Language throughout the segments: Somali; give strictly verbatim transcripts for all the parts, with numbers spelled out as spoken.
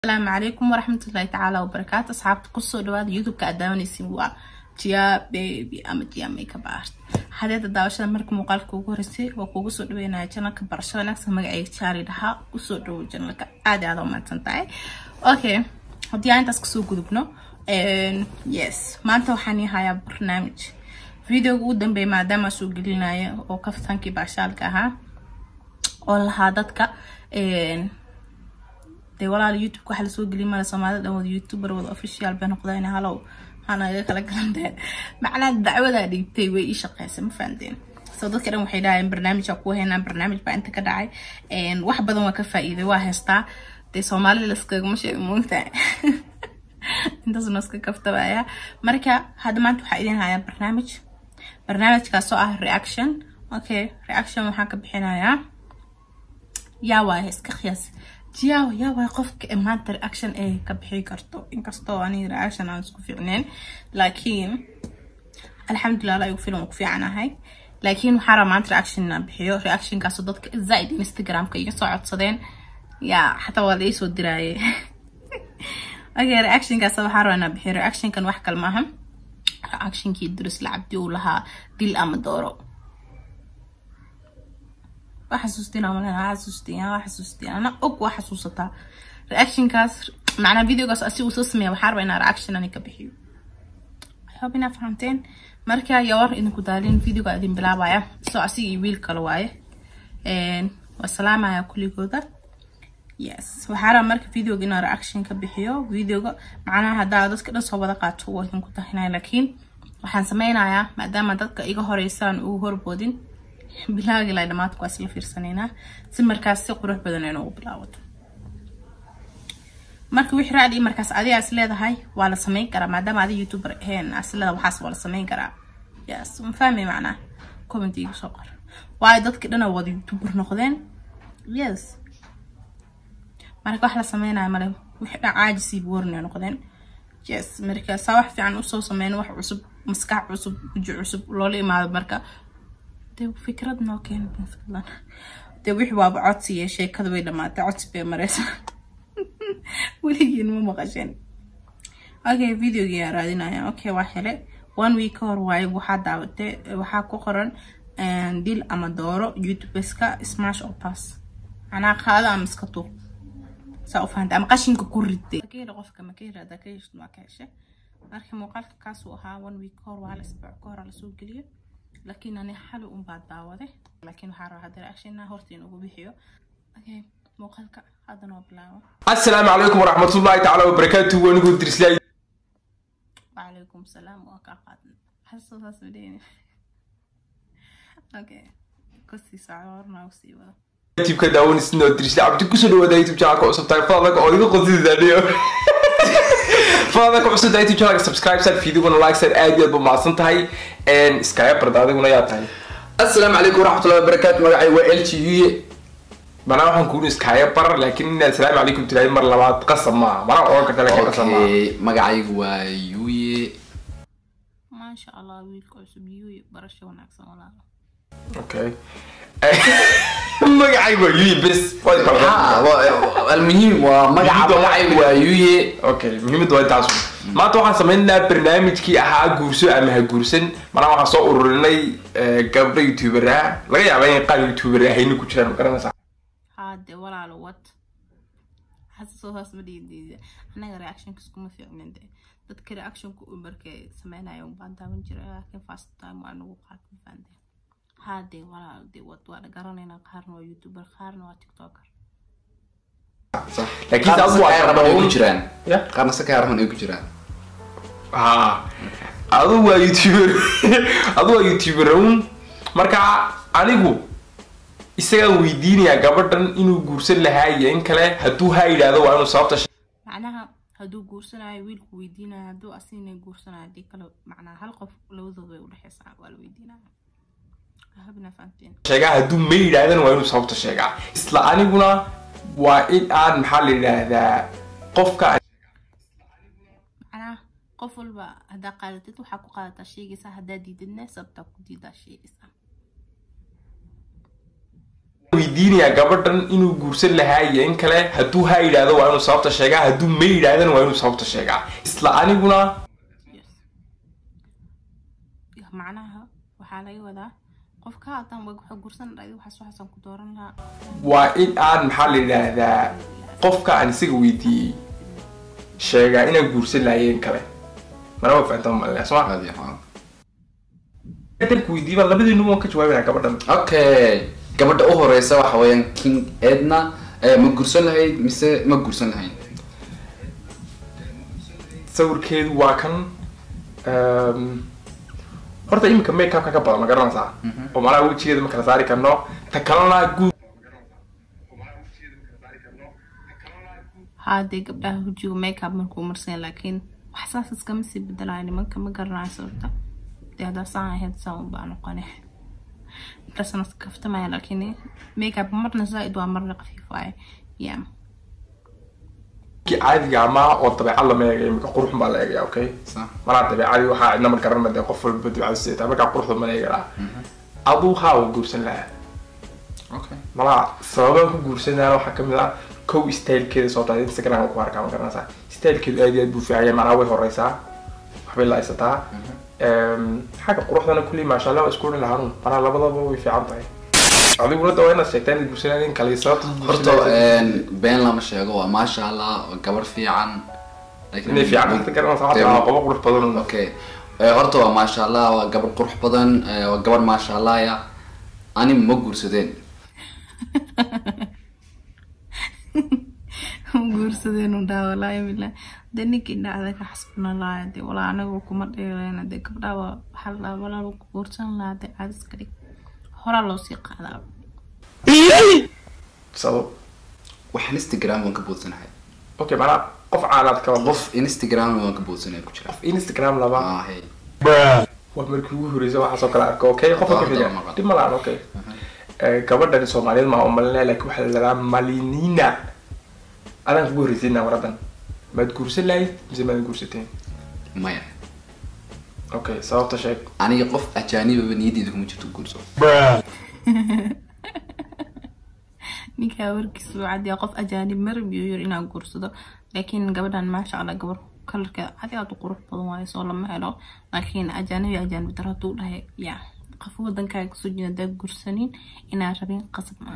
السلام عليكم ورحمة الله تعالى وبركاته. أصحاب قصة دواد يوتيوب كأداوني سوا جيا بيبي أم جيا ميك اب ارت هذا الدعوة مرك مقال كوكو رسي وكوكو دوينا جنك برشلونة نفس ما جاي تشاري لها قصة دو جنك عادي هذا ما تنتهي. أوكي هدي أنت تسكسو قدبنا and yes ما أنت وحني هاي برنامج فيديو قدام بما دام سوق لنا أو كفتان كي بعشالك ها أول هادتك and ولا اليوتيوب كحل سوق لي ما سمعت ده يوتيوبر ولا official بنقضين هلو أنا كلا كلام ده معنا الدعوة ده دي تيوي إيش قاسم فاندين صدق كده محيدا برنامج أقوى هنا برنامج بأنت كداعي إن واحد بدو ما كفى إذا واحد ستا دي سومالي لسك مش ممتع أنت زنسك كفته بقى مركا هذا ما أنتوا حقيقين هاي برنامج برنامج كسؤال رياكشن أوكي رياكشن محاك بحنا يا يا واحد كخياس جياو يا واي قفك إمانة رياكشن إيه كبحي كرتو إن كستو أني رياكشن عن سكو في عنين لكن الحمد لله لا يوفيلهم كفي عنها هاي لكن حرام عن رياكشن بحيو رياكشن كصدق زائد انستغرام كي يسوع صدين يا حتى ولا يسوى الدراية أجي رياكشن كصبح حرام أنا بحي رياكشن كان واحد كلمهم رياكشن كي يدرس لعبدي ولها ديل أم دورو وحسوستين أمانة حسوستين وحسوستين أنا أقوى حسوستها رياكشن كاس معنا فيديو قص أسي وسسمي وحارب أنا رياكشن أنا كبحيو حابين أفهمتين مركا يور إنكو دارين فيديو قاعدين بلعبايا سو أسي يويل كالواي والسلام على كل جودة يس وحارب مركا فيديو قنا رياكشن كبحيو فيديو معنا هدا دس كده صوبة قاتو إنكو تهنا لكن وحن سمينا يا مادام دتك إيجا هوريسان أو هوربودين bilaagi la dhamaad ku asla fiirsanayna si markaas si qurux badan inuu bilaawdo marka wixii raadi markaas adiga as leedahay waa la sameyn karaa maadaama adiga youtuber ahaan aslada waxaas waa la sameyn karaa yes ma fahmi macna comment igu soo qor waa dadka dhan wada youtuber noqdeen yes marka wax la sameynaa male wixii caajisi boorna noqdeen yes marka saa wax fiican u soo sameyn wax cusub maskax cusub wajh cusub loo imaado marka فكرة نوكين بنفضلنا تويح باب عطسي شيء كذا ولا ما تعطس بمرسى ولكن مو مغشين اوكي فيديو يا رادينا يا اوكي واحد one week or واي واحد دعوته واحد كقرن ديل أمادورو يوتيوب بسكا سماش أو باس أنا خاله أم سكتو سأوف هند أم قشين كقريتي كي رغف كم كي ردا كيش ما كيشه أركي مقال كاسوها one week or وعلى أسبوع كور على سوق ليه لكن أنا حلو أم بعد دعوته لكن حرا هذا الأشياء هورتين وبيحيو أوكي موقعك هذا نوبلاو. السلام عليكم ورحمة الله تعالى وبركاته ونقول درس لي. وعليكم السلام وكاقات حسوا تصدقيني. أوكي كسي سعورنا وسيبه. تيجي كده ونسنو درس لي عبد كسر وده يتوب جاك وصل طيب فاضك أولي قصدي ذليه. فاضك وصل ده يتوب جاك سبسكرايب سال فيديو ولا لايك سال أدي أبو معصم تهاي إن سكايب برضه ولا يعطي. السلام عليكم ورحمة الله وبركاته مقعي وإل تي أنا راح نكون سكايب بر لكن السلام عليكم تلاقي مرة لبعض قسم ما ما راح أقول كده لكن قسم ما. أوكي مقعي ويوي. ما شاء الله ويلكم سبيوي برشة وناكسم ولا. أوكي. مقعي ويوي بس. ها المهم ومقعي مقعي ويوي. أوكي مهم ده تعصب. ما توقع سمعنا برنامج كي أحد جورسو أم هجورسن ما راح أصور لنا قبل يوتيوبرها لا يا بني قال يوتيوبرها هينو كشرا مكرنا صح هذا ولا على وات حسوا هاس بدي دي أنا رياكشن كسكم في عمين ده تذكر رياكشن كأمريكا سمعنا يوم بعد من جرا كيف فاست تايم وأنا وقعت مفند هذا ولا دي وات وأنا قررنا قارن ويوتيوبر قارن وتيك توكر صح لكن أبغى أعرف يجران قارن سكر هون يجران ها أدو يوتيوبر أدو يوتيوبرون مركا أنيقو isaga weydiinaya gabadhan inuu guursan lahaay in kale haduu hayraado waa inuu sababta macnaha haduu guursanayo wiilku weydiinaya haduu asina guursanayo dii kale macnaha hal qof labadooda way u dhaxaysaa waa la weydiinaya habna faanteen sheega haduu ma yiraahdaan waa inuu sababta sheegaa isla aniguna waa in aan maxal yiraahdaa qofka macnaha qof walba hada qaadatid waxa ku qaadataa sheegaysa hada diidadna sababta ku diidaa sheegaysa weydiinaya gabadhan inuu guursan lahaa iyo in kale hadduu ha yidhaahdo waa inuu sababta sheegaa hadduu ma yidhaahdana waa inuu sababta sheegaa isla aniguna macnaha waxaa laga wadaa qofka haddaan waxa guursan dhahay waxaas waxaan ku dooran lahaa waa in aan maxaa la yidhaahdaa qofka aan isaga weydiiyey sheegaa inaan guursan lahayn kale mana waa fahantaa malaya soo ma dalku weydiiba labadiinu waan ka jawaabinaa gabadhan okay gabadha u horeysa waxa weeyaan King Edna ma guursan lahayd mise ma guursan lahayn sawirkeedu waa kan um horta imika makeup ka badan ma garanaysaa oo malaha wajigeeda ma kala saari karno ta kalena guud haddii gabdhaha wajigu makeup markuu marsan laakiin wax saas iskama sii bedelayo nimanka ma garanayso horta dee haddaa saan ahayd saan u baa noqone intaasna kaftamaya laakiin makeup marna zaaid waa marna khafiif waaye yeah ki caadiga ama oo dabeecad la meegay imika qurux baa la eegaya okay صح malaha dabeecadi waxaa cidna ma garan madee qof walba dabeecad siita markaa quruxda ma eegala aduu haa u guursan lahaa okay malaha sababaan ku guursanaa waxaa kamid ah kow stylekeeda soo tahay Instagram ku arkaa ma garanaysaa stylekeedu aad iyo aad buu fiican yahay malaha way horeysaa waxbay la haysataa xagga quruxdana kulli maasha Allah isku lahaanu malaha labadaba way fiican tahay adiguna dawaa inaad sheegtaan inaad guursanaa in kale sababta horta been lama sheego waa maasha Allah gabar fiican laakiin inay fiican inta garanaysaa waa qof qurux badan okay horta waa maasha Allah waa gabar qurux badan waa gabar maasha Allah ya ani ma guursadeen guursadeen uu daa walaahi bilaa daninkii dhacday ka xasbana laayay walaa anagu kuma dheereena de gabdhaha waxa la walaa ku guursan lahayd aad iska dhig hora loo sii qaadaa sabab waxaan Instagram waan ka boodsanahay okay mara qof caalaad ka qof Instagram waan ka boodsanahay ku jira Instagram laba ah hey waa markii ugu horeysay waxa soo kala arko okay qof ka fiican dib ma lahan okay ee gabadhan Soomaaliyeed ma u malinayo laakiin waxa la yiraahdaa Malinina adan ku horeysayna waradan ma guursan lahayd mise ma guursateen maya okay sababta sheeg aniga qof ajaaniba niyadeyda kuma jirto guurso ninka warkiisu caadi qof ajaanib marib iyo yar inaan guursado laakiin gabadhan ma sha Allah gabar kalarka caadi aad u qurux badan waayo soo lama helo laakiin ajaanib ajaanib daradu dhahay ya qof wadankaaga soo jeeda guursanin inaa rabin qasab ma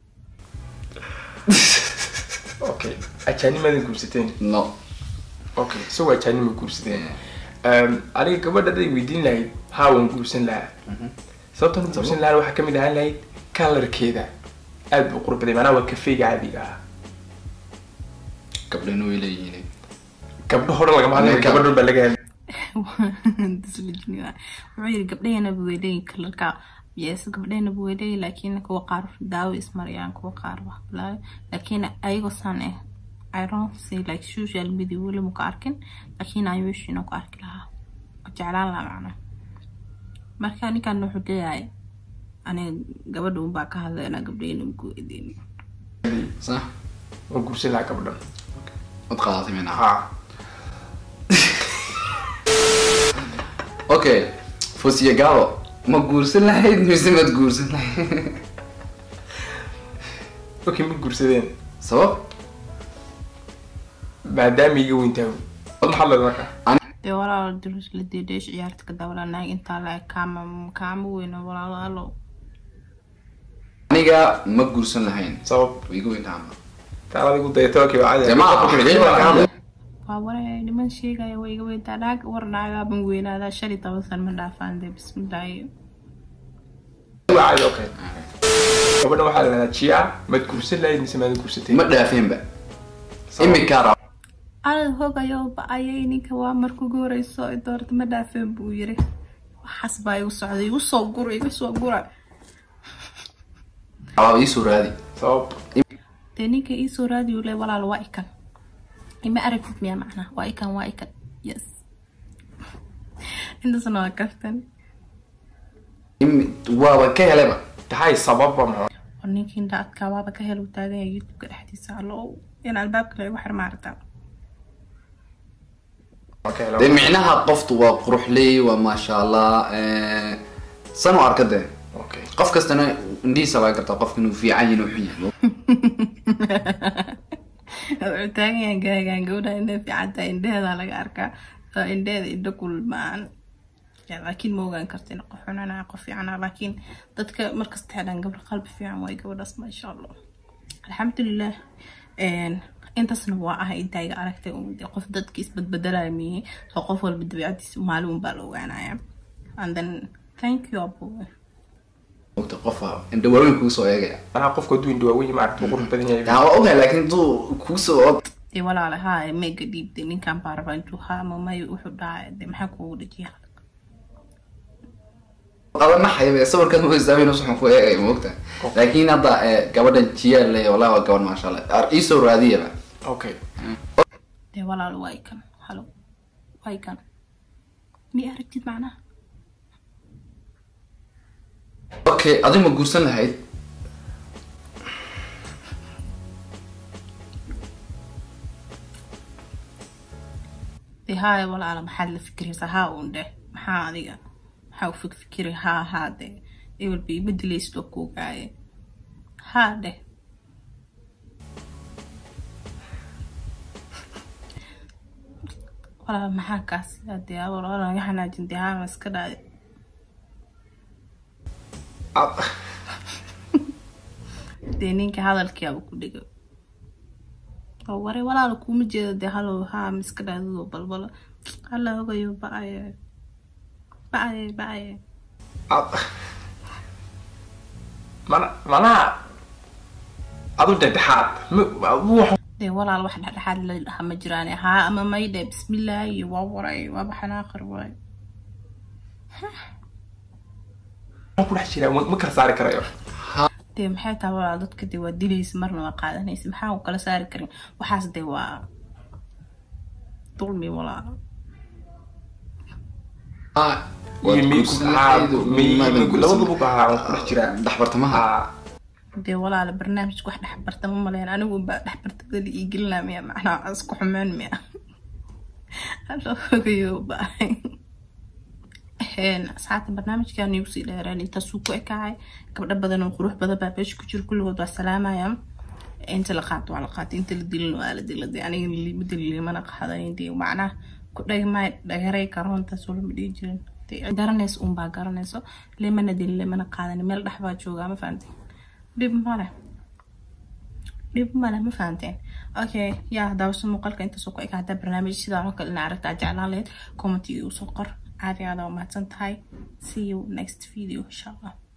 okay ajaanib ma guursateen no okay so ajaanib ma guursateen um aniga gabadha day weydiin lahayd haa waan guursan lahaa sababta aan guursan lahaa waxa kamid ahaan lahayd kalarkeeda aad u qurux badan maana waa kafeega caadiga ah gabdhaha way leeyihiin gabdho hore laga maaday gabadho baa laga dislijniya wuxuu yiri gabdhahena way leeyihiin kalarka yes gabdhahena way leeyihiin laakiin kuwa qaar daawo ismariyaan kuwa qaar wax bilaa laakiin ayago san eh I don't see like social media wala muka arkin laakiin ay wish inuu ku arki lahaa jeclaan la macna marka ninkan wuxuu leeyahay ani gabadhu baa ka hadlayna gabdhayna ku idin صح oo guursan lahaa gabadhan wad qaadatay mina ha okay fosiya galo ma guursan lahayd mise ma guursan lahayd okay ma guursadeen sabab maadaama iga weyntaa wad xalad marka de walaal durus la deedeesh ciyaarta ka dawlanaa inta la kaama kaama weyn walaal alo aniga ma guursan lahayn sabab iga weyntaa taala igu dayto okay waa jamaa waa waray niman sheegay way iga weyntaa dhaag warnaaga ban weynaada shan iyo toban sano ma dhaafaan de bismillah waa okay gabadha waxa la yiraahdaa jiya ma guursan lahayd mise ma guursateen ma dhaafeenba imika aan hogayo baayay ninka waa markuu goorayso doorta ma dhaafeen buu yiri waxas baa igu socday igu soo guray igu soo guray aa ii soo raadi sabab ninka ii soo raadi uu leeyahay walaal waa ikan ima aragtid miya macna waa ikan waa ikan yes inta sano kaftan im waa ka helaba tahay sabab ma ninkin daadka waa ka helo taagan YouTube ka dhexdiisa alo in albaabka lagu xirmaarta okay de micnaha qoftu waa qurux leey waa ma sha Allah ee sano arkade okay qof kastana indhiisa waa gartaa qofka inuu fiican yahay inuu xun yahay taagan gaagan gabadha inay fiican tahay indheeda laga arkaa indheeda indho kulmaan laakiin ma ogaan kartin qof xunana qof fiican laakiin dadka markasta xidhan gabar qalbi fiican way gabadhaas ma sha Allah alxamdulillah een intaasna waa ah intayga aragtay qof dadkiis badbadalay mi soo qof walba dabiicadiisa maalin baa la ogaanaya and then thank you abu waqti qof inta waaweyn ku soo eegaya ana qofka duu inta waaweyn ma aragto qurux badan yahay taa ogaa laakiin duu ku soo ee walaal ha mega deep ninkan baarba intuu ha ma may wuxuu dhaay maxaa ku dhajiyaa qaban xayay sawirkan uu isdaabayno saxan ku eegay moogta laakiin hadda gabadhan jiyaal leh walaal waa gabar ma sha Allah ar iso raadiya okay de walaal way kan halo way kan mi aragtid macna okay adigu ma guursan lahayd de haay walaal maxaa la fikiraysaa ha uun de maxaa adiga how fikiri ha ha de it will be bedelisto ku gaay ha de wala maxaa kaas de wala laga xanaajin de ha iska dhaay de ninka hadalkii abu ku dhigo oo wari walaal kuma jeedo de halo ha iska dhaado balbal alla ogayo baa bye bye mana mana adu dhexaad de walaal wax dhexaad la dhaha ma jiraan ha ama mayde bismillah iyo waa waray waa baxana akhir waray ku dhex jira ma kala saari karayo de maxay taa walaal dadka de waa dilaysa marna waa qaadanaysa maxaa u kala saari karin waxaas de waa dulmi walaal ah يمي مي كل لو ضبط على كل دحبرتمها دي ولا على برنامج واحد حبرت ما ملين انا وحبرت اللي يقلنا ميا معنا اسكو حمان ميا هلا فيو باي هنا ساعات البرنامج كان يوصي لراني تسوق كاي قبل بدن وقروح بدا بابش كجير كله ودا سلامه يا انت لقات وعلاقات انت اللي ديل والد اللي يعني اللي بدل اللي ما نقحدين دي ومعناه كدغ ما دغري كارونتا سول مدي جيرن garanayso un baa garanayso lemana dil lemana qaadan meel dhaxbaa jooga ma fahanteen dib male dib male ma fahanteen okay ya daawso muuqaalka inta soo ku ekaada barnaamij sida oo kale ina aragtaa jeclaan leed comment iyo soo qor aad iyo aad u mahadsan tahay see you next video inshallah.